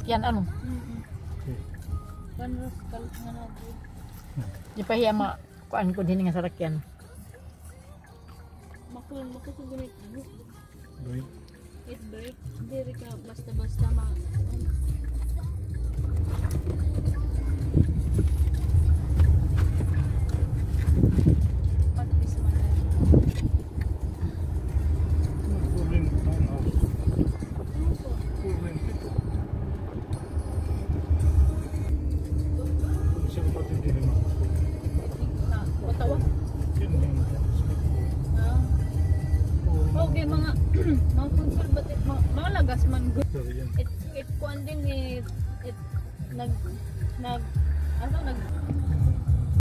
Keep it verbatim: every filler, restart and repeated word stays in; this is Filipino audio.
sakyan ano. Mm. Kanros kalut nga natin. Di pa hiya ma kuan ko din nga sakyan. Makul makasugunit ano. Bribe. It break. Diri ka basta-basta ma. Pagpis man. Problem townhouse. Problem dito. Siya ko pati din naman. Na, watawa. Yun yung Ah. Okay, mga mga conservative, mga, mga lagas man good. Sorry yan. It it kuan din it, it nag nag ano nag